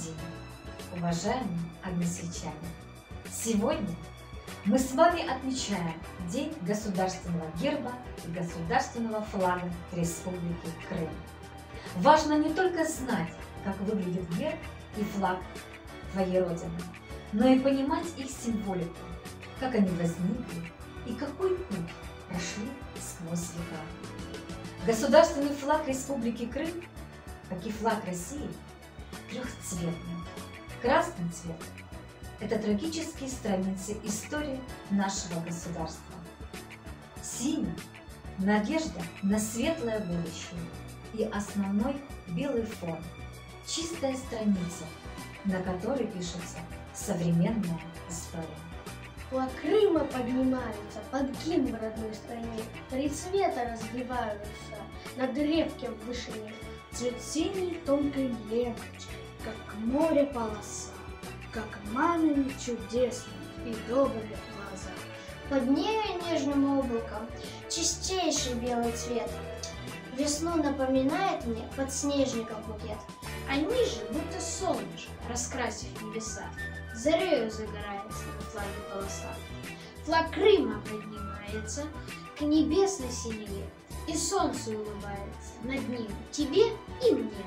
день, уважаемые односельчане! Сегодня мы с вами отмечаем День государственного герба и государственного флага Республики Крым. Важно не только знать, как выглядит герб и флаг твоей Родины, но и понимать их символику, как они возникли и какой путь прошли сквозь века. Государственный флаг Республики Крым, как и флаг России, трехцветный. Красный цвет – это трагические страницы истории нашего государства. Синий – надежда на светлое будущее. И основной белый фон – чистая страница, на которой пишется современная история. Флаг Крыма поднимается под гимн в родной стране, три цвета разбиваются над ревком в вышине. Цвет синий тонкой ленточкой, как море полоса, как мамины чудесные и добрые глаза. Под нею нежным облаком чистейший белый цвет. Весну напоминает мне подснежников букет, а ниже будто солнышко, раскрасив небеса, зарею загорается на флаге полоса. Флаг Крыма поднимается к небесной синеве, и солнце улыбается над ним, тебе и мне.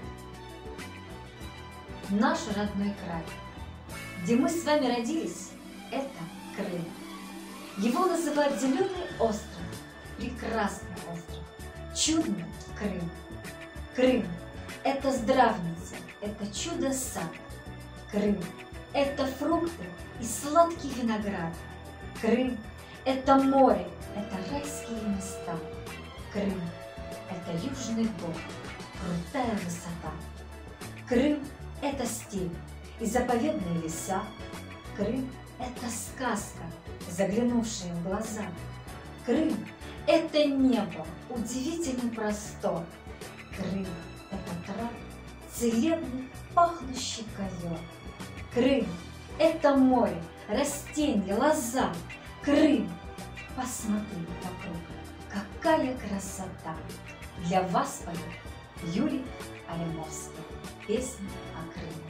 Наш родной край, где мы с вами родились, это Крым. Его называют Зеленый остров, Прекрасный остров, Чудный Крым. Крым – это здравница, это чудо-сад. Крым – это фрукты и сладкий виноград. Крым – это море, это райские места. Крым – это южный бог, крутая высота. Крым – это степь и заповедные леса. Крым – это сказка, заглянувшая в глаза. Крым – это небо, удивительный простор. Крым – это трав, целебный, пахнущий ковер. Крым – это море, растения, лоза. Крым – посмотри вокруг, какая красота! Для вас поет Юрий Алимовский. Песня о Крыме.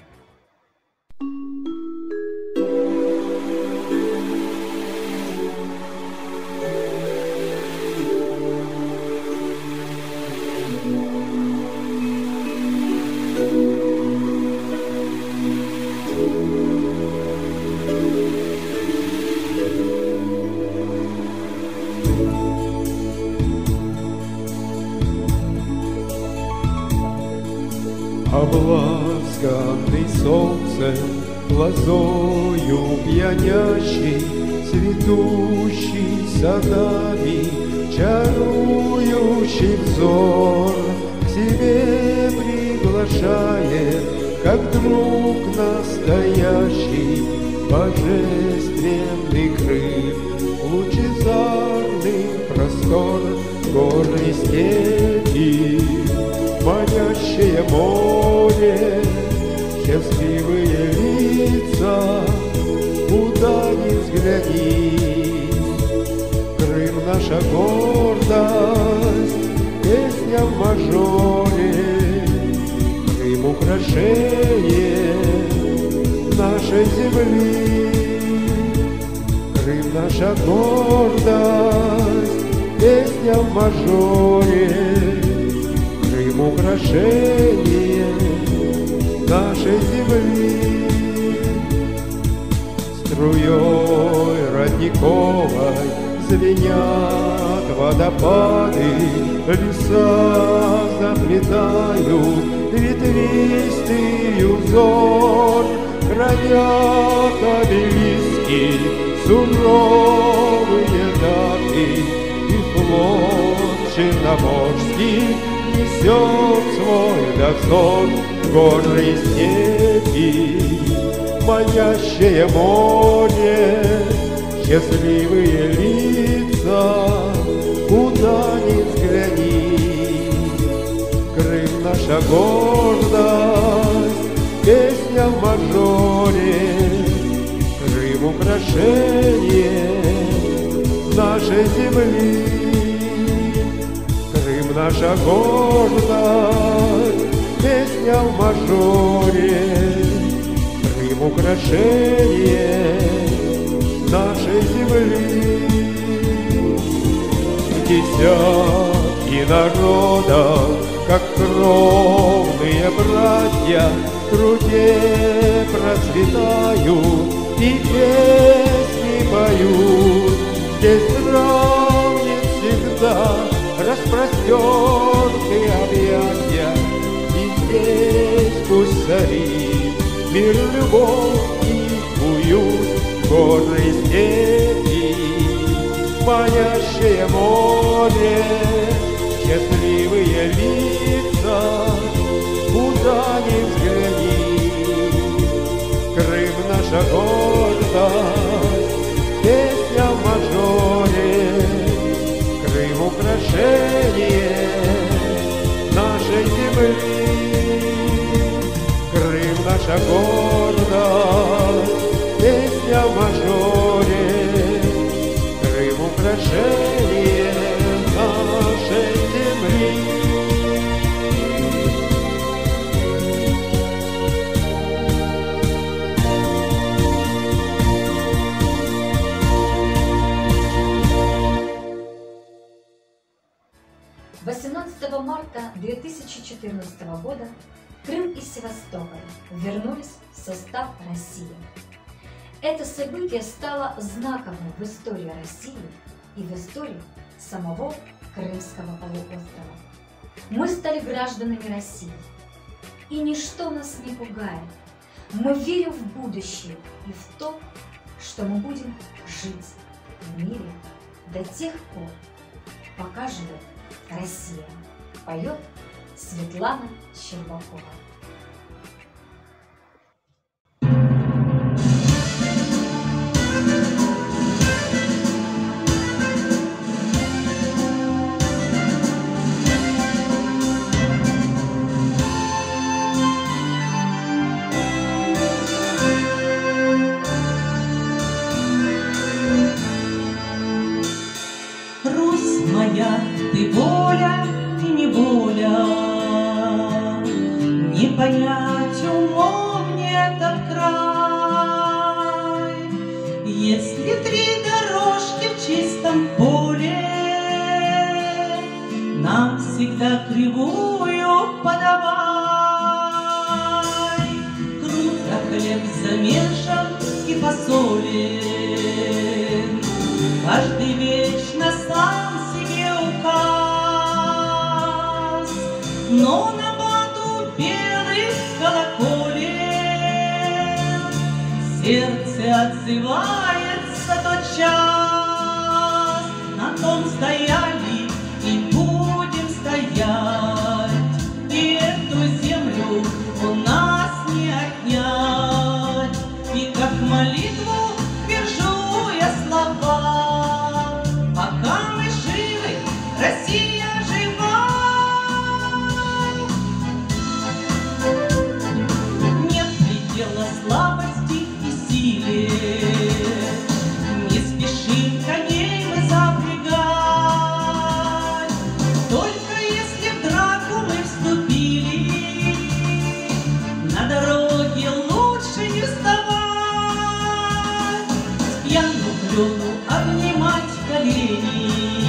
Обласканный солнцем, лозою пьянящий, цветущий садами, чарующий взор, к себе приглашает, как друг настоящий, божественный Крым, лучезарный простор горной степи. Манящее море, счастливые лица, куда ни взгляни. Крым наша гордость, песня в мажоре, Крым украшение нашей земли. Крым наша гордость, песня в мажоре, украшение нашей земли. Струей родниковой звенят водопады, леса заплетают ветвистый узор, хранят обелиски суровые даты, и флот черноморский несет свой дозор в горной степи. Манящее море, счастливые лица, куда ни взгляни. Крым наша гордость, песня в мажоре, Крым украшение нашей земли. Крым наша гордость, песня в мажоре, украшение нашей земли. Десятки народов, как кровные братья, в труде процветают и песни поют. Здесь равнин всегда распростертые объятия, и здесь пусть царит мир, любовь и уют. Горные степи, манящее море, счастливые лица, куда ни взгляни. Крым наша гордость, песня в мажоре, Крым украшение нашей земли. Крым наша гордость, песня в мажоре, Крым украшение нашей земли. «18 марта 2014 года Крым и Севастополь вернулись в состав России. Это событие стало знаковым в истории России и в истории самого Крымского полуострова. Мы стали гражданами России, и ничто нас не пугает. Мы верим в будущее и в то, что мы будем жить в мире до тех пор, пока живет Россия», поет Светлана Щербакова. Ты воля и неволя, не понять умом мне этот край. Если три дорожки в чистом поле, нам всегда кривую подавай. Круто хлеб замешан и посолен, каждый вечно сам указ, но на бату белых колоколен сердце отзывается тотчас. На том стояли и будем стоять, и эту землю у нас не отнять. И как молитву держу я слова: пока мы живы, Россия жива. Нет предела слабости и силе, не спешим коней мы запрягать. Только если в драку мы вступили, на дороге лучше не вставать. С пьяну клёну обнимать колени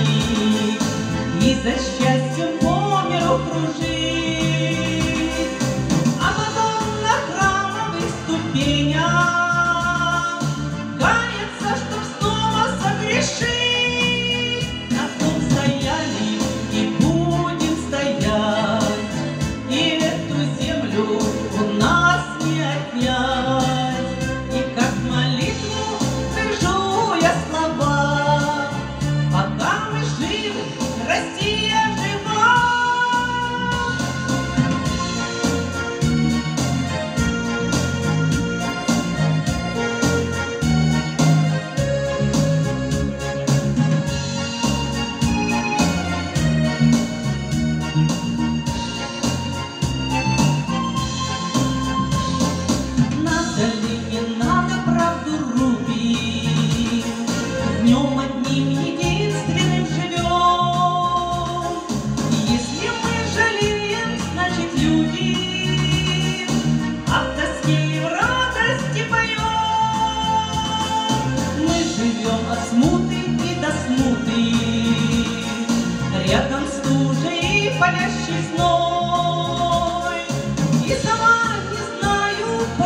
и за счастьем по миру кружить, а потом на храмовых ступенях каяться, чтоб снова согрешить. На том стояли и будем стоять, и эту землю у нас не отнять. И как молитву держу я слова: пока мы живы, Россия жива.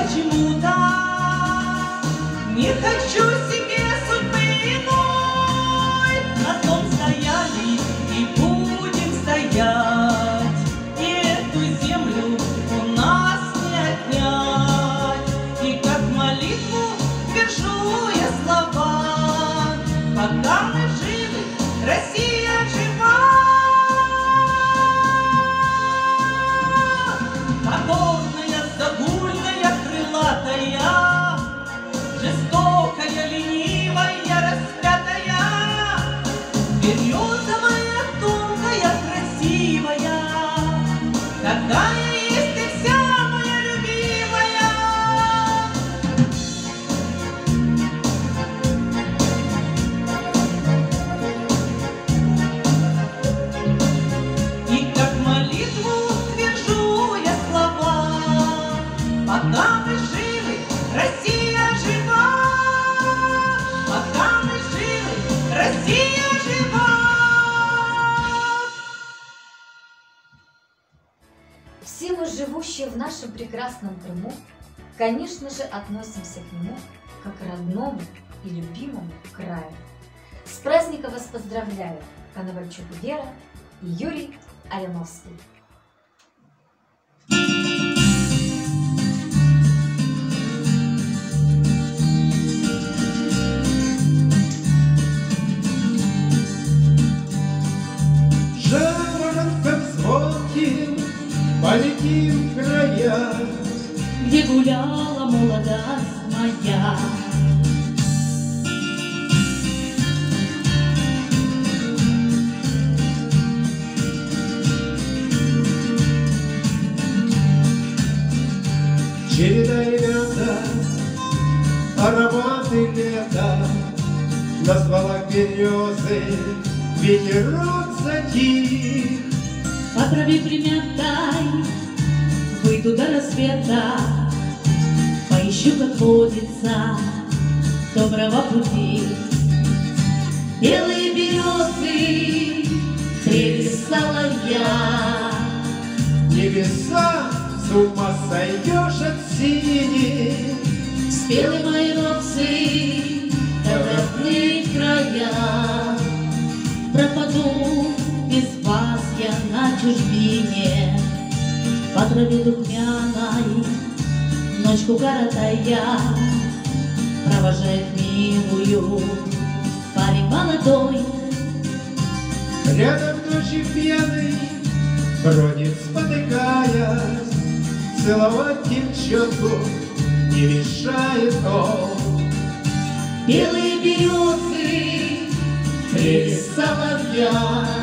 почему-то не хочу себе судьбы иной. На том стояли и будем стоять, и эту землю у нас не отнять. И как молитву держу я слова: пока мы живы, Россия жива. Покорная, загульная, крылатая, жестокая, ленивая, распятая, береза моя тонкая, красивая, какая есть ты вся моя любимая. И как молитву твержу я слова: пока мы живы, Россия жива. Пока мы живы, Россия жива. Все мы, живущие в нашем прекрасном Крыму, конечно же, относимся к нему как к родному и любимому краю. С праздником вас поздравляю Коновальчук Вера и Юрий Алиновский. Жаворонком звонким полетим в края, Где гуляла молодость моя. череда ребята, ароматы лета, на стволах березы ветерок затих. По траве примятой выйду до рассвета, поищу, как водится, доброго пути. Белые березы, трели соловья, Небеса, с ума сойдешь от синих, спелые мои розы, да в родные края. Пропаду без вас я на чужбине, по траве духмяной ночку коротая провожает милую парень молодой. рядом ночи пьяный бродит, спотыкаясь, целовать девчонку не мешает он. Белые березы, трели соловья,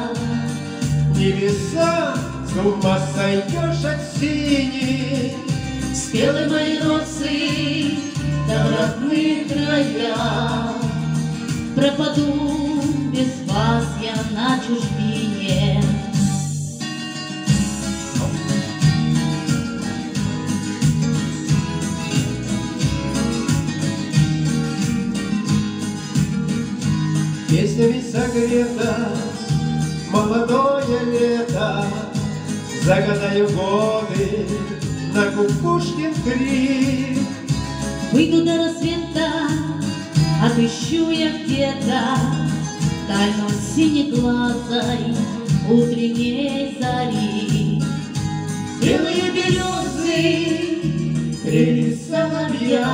Небеса, с ума сойдешь от синих, спелые мои розы, да в родные края. Пропаду без вас я на чужбине. песнями согрета молодое лето, загадаю годы на кукушкин крик. Выйду до рассвета, отыщу я где-то тайну синеглазой утренней зари. Белые березы, Трели соловья,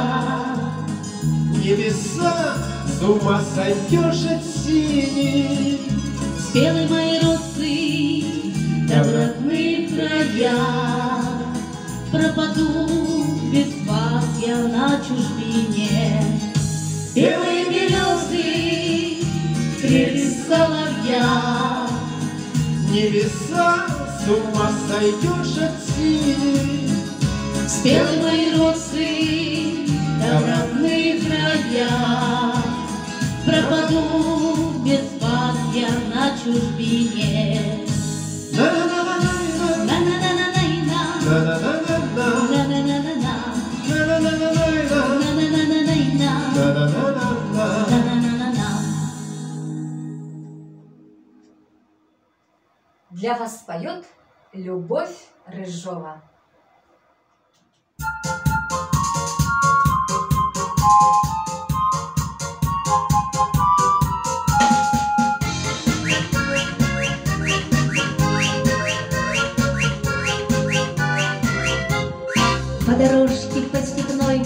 Небеса, с ума сойдешь от синих, спелые мои розы, да в родные края. Пропаду без вас я на чужбине. Белые березы, трели соловья, Небеса, с ума сойдешь от синих, спелые мои розы, да в родные края. Пропаду без вас я на чужбине. на-на-на-на-на, На-на-на-на-на-на, на-на-на-на-на, на-на-на-на-на, на-на-на-на-на, на-на-на-на-на-на, на-на-на-на-на. на-на-на-на-на. Для вас поет Любовь Рыжова.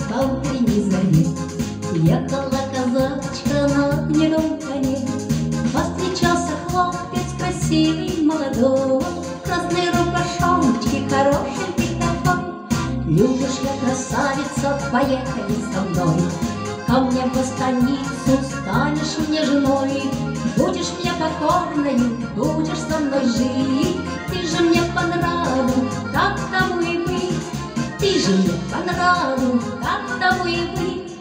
по утренней заре ехала казачка на гнедом коне. Повстречался хлопец красивый, молодой, красные рубашоночки, хорошенький такой. Любушка, красавица, поехали со мной ко мне в станицу, станешь мне женой. Будешь мне покорною, будешь со мной жить. Ты же мне по нраву, так тому и быть. Ты же мне по нраву, так тому и быть.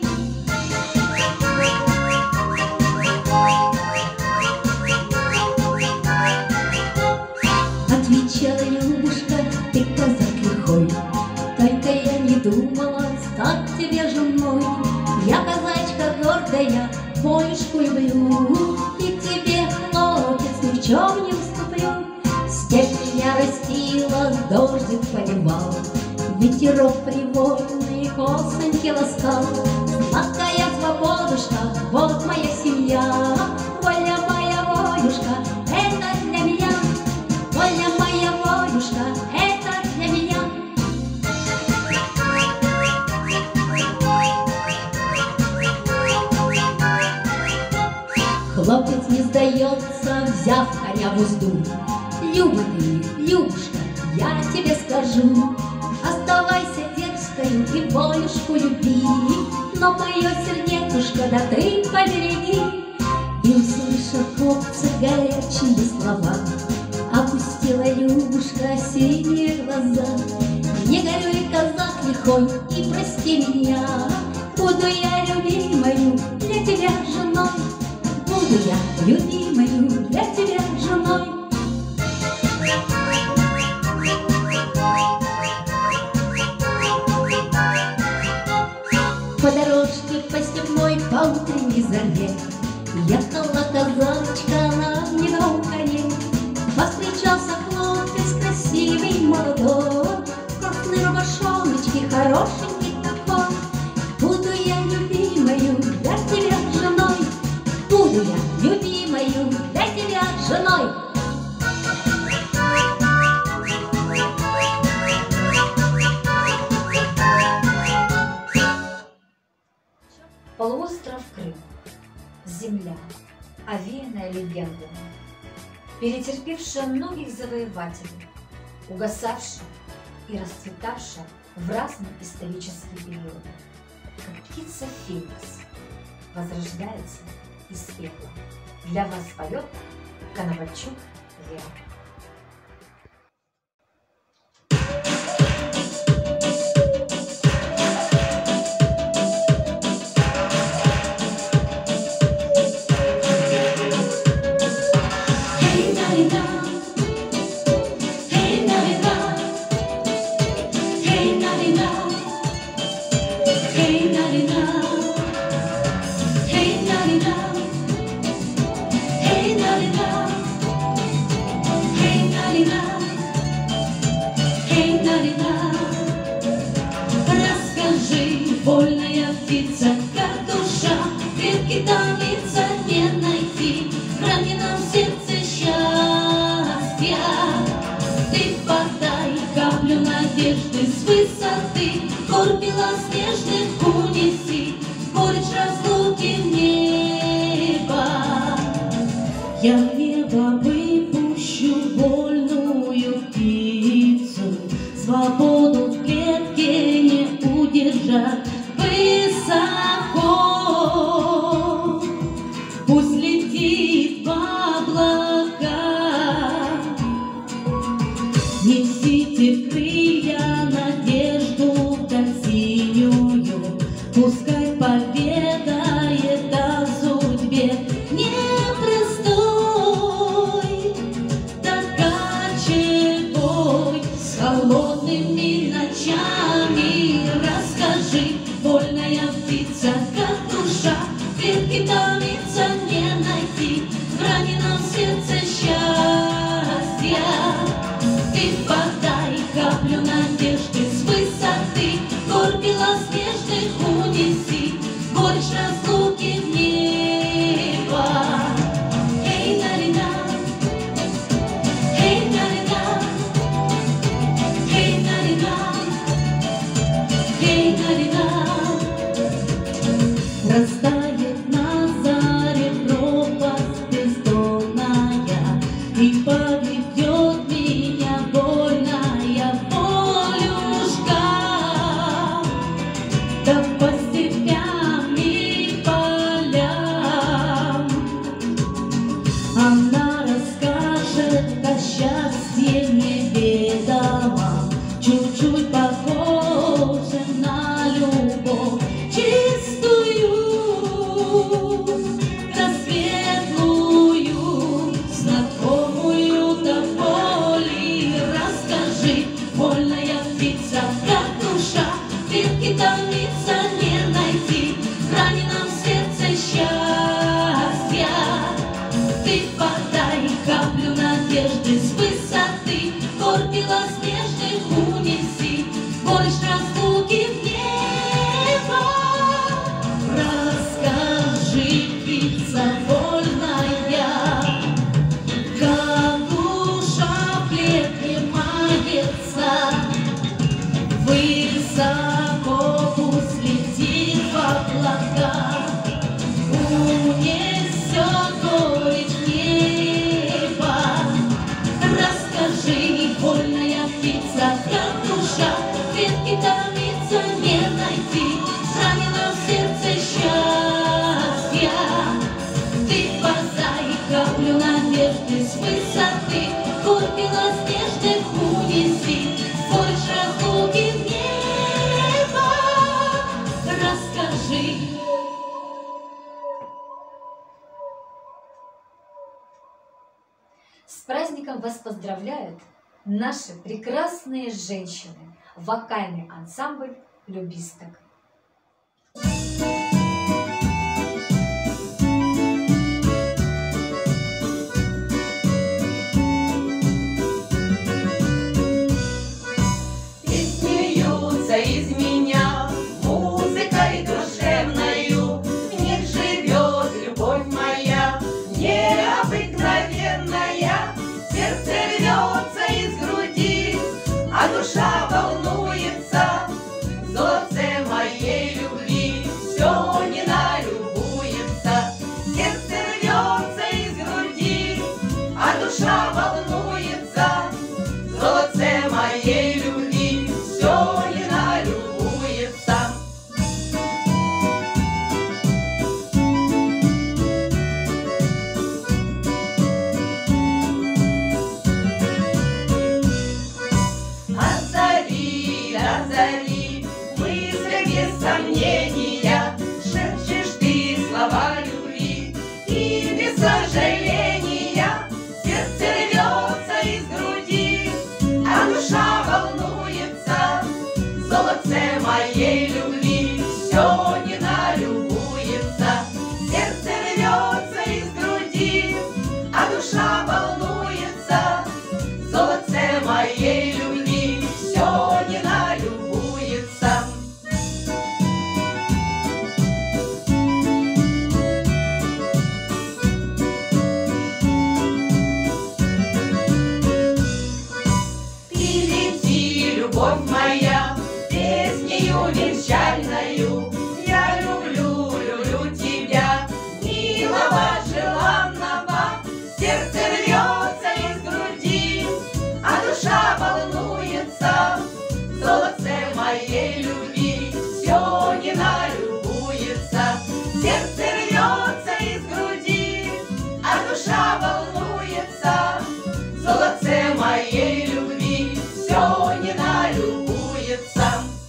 Отвечала Любушка: ты казак лихой, только я не думала стать тебе женой. Я казачка гордая, Полюшку люблю, и тебе, хлопец, ни в чем не уступлю. Степь меня растила, дождик поливал, ветерок привольный косоньки ласкал. Сладкая свободушка, вот моя семья. Воля моя, волюшка, это для меня. Воля моя, волюшка, это для меня. Хлопец не сдается, взяв коня в узду. Люба ты, Любушка, я тебе скажу, оставайся дерзкою и волюшку люби, но мое сердечко да ты побереги. И, услышав хлопца горячие слова, опустила Любушка синие глаза. Не горюй, казак лихой, и прости меня, буду я любимою для тебя женой. Буду я любимою для тебя женой. По дорожке по степной, по утренней заре ехала казачка на гнедом коне. Повстречался хлопец красивый, молодой, красные рубашоночки, хорошенький такой. Буду я любимою для тебя женой. Буду я любимою для тебя женой. Полуостров Крым. Земля, овеянная легендами, перетерпевшая многих завоевателей, угасавшая и расцветавшая в разные исторические периоды. Как птица Феникс возрождается из пепла. Для вас поет Коновальчук Вера. Расскажи, вольная птица, как душа, ветки томится не найти, в раненом сердце счастья. Ты подай каплю надежды с высоты, гор белоснежных унеси, горечь разлуки в небо. Я в небо выпущу вольную птицу, свободу в клетке не удержать высоко. Пусть летит в облака, несите крылья, надежду даль синюю, пускай поведает о судьбе непростой, докачивай с холодными ночами. Расскажи, вольная птица, как душа, ветки томится не найти, в раненом сердце счастья. Ты подай каплю надежды с высоты, гор белоснежных унеси, горечь разлуки в небо. Эй, нарина, эй, нарина, эй, нарина, эй, нарина. праздником вас поздравляют наши прекрасные женщины, вокальный ансамбль «Любисток». Песни льются из меня музыкой душевною, в них живет любовь моя необыкновенная. Сердце рвется из груди, а душа волнуется. В золоте моей любви все не налюбуется. Сердце рвется из груди, а душа волнуется. В золоте моей любви все не налюбуется. От зари до зари в мыслях без сомнения шепчешь ты слова любви и без сожаления. Сердце рвется из груди, а душа волнуется. В золоте моей любви все не налюбуется. Сердце рвется из груди, а душа волнуется. В золоте моей любви все не налюбуется. Прилети, любовь моя, песнею венчальною. Я люблю, люблю тебя, милого, желанного. Сердце рвется из груди, а душа волнуется. В золоте моей любви все не налюбуется. Сердце рвется из груди, а душа волнуется. В золоте моей любви все не налюбуется.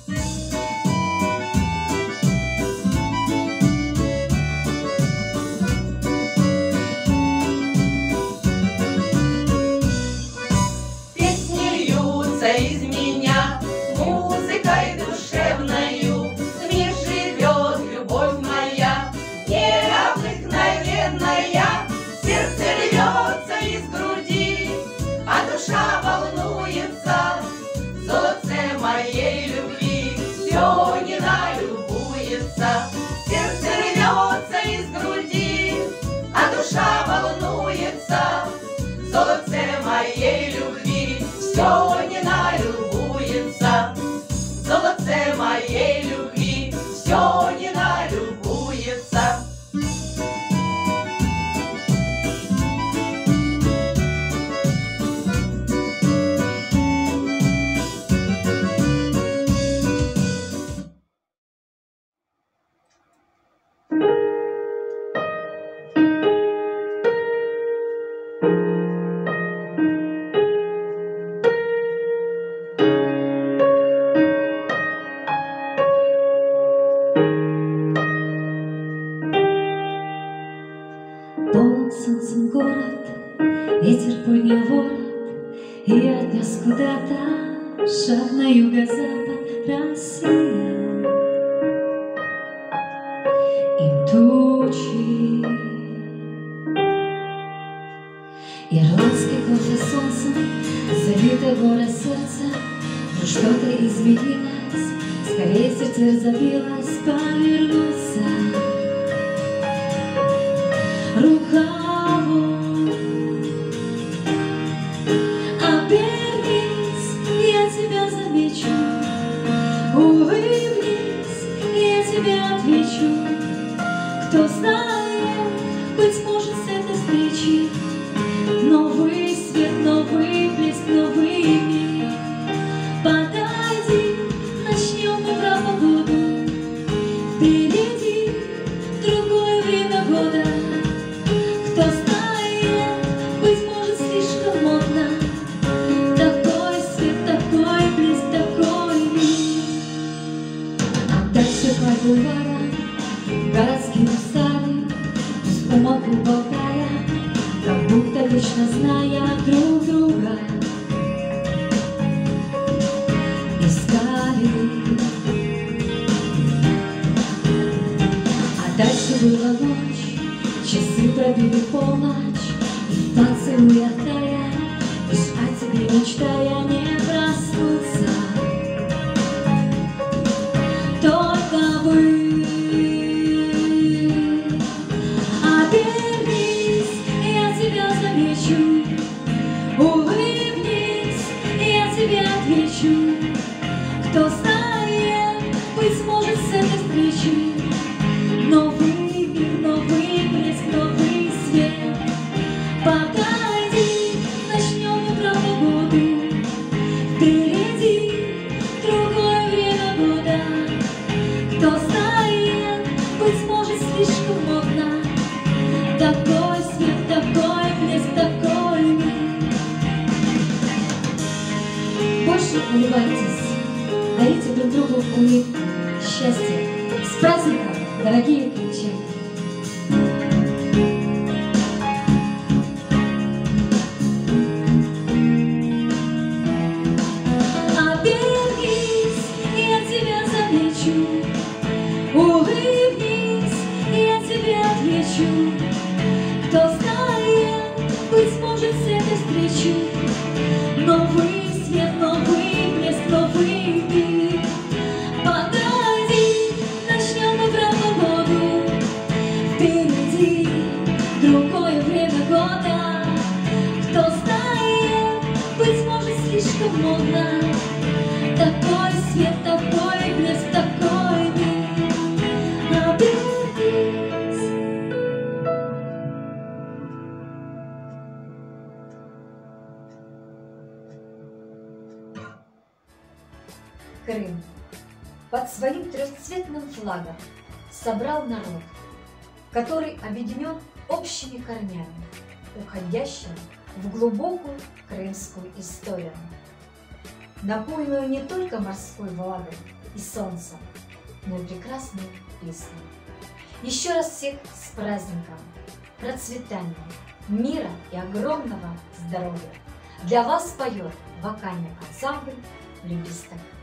Песни льются из меня музыкой душевною, в них живет любовь моя необыкновенная. Сердце рвется из груди, а душа волнуется. В золоте моей любви все не налюбуется. Сердце рвется из груди, а душа волнуется. В золоте моей любви все не налюбуется. В золоте моей любви все не налюбуется. Полон солнцем город, ветер поднял ворот и отнес куда-то шаг на юго-запад Россия. Им тучи, ирландский кофе солнцем залито город сердца. Но что-то изменилось, скорее сердце забилось, повернуться рукавом. Обернись, я тебя замечу. Улыбнись, я тебе отвечу. Кто знает, быть может, с этой встречи новый свет, новый блеск, новый мир. Подойди, начнем мы про погоду. Впереди другое время года. Кто знает, быть может, слишком модно. Такой свет, такой блеск, такой мир. А дальше по бульварам, городским старым, умолку болтая, как будто вечно зная друг Дальше была ночь, часы пробили полночь, и в поцелуях тая, лишь о тебе мечтая не проснуться. Только вы обернись, я тебя замечу, улыбнись, я тебе отвечу. Кто знает, быть может, с этой встречи новый мир, новый блеск, новый свет. Погоди, начнем мы про погоду. Впереди другое время года. Кто знает, быть может, слишком модно. Такой свет, такой блеск, такой мир. Больше улыбайтесь, дарите друг другу улыбку, счастье. С праздником, дорогие ключи! Обернись, я тебя замечу, улыбнись, я тебе отвечу. Кто знает, быть может, с этой встречи новый свет, новый блеск, новый мир. Погоди, начнем мы про погоду. Впереди другое время года. Кто знает, быть может, слишком модно. Такой свет, такой блеск, такой мир. Обернись. Крым под своим трехцветным флагом собрал народ, который объединен общими корнями, уходящими в глубокую крымскую историю, напоенную не только морской влагой и солнцем, но и прекрасной песней. Еще раз всех с праздником, процветания, мира и огромного здоровья! Для вас поет вокальный ансамбль «Любисток».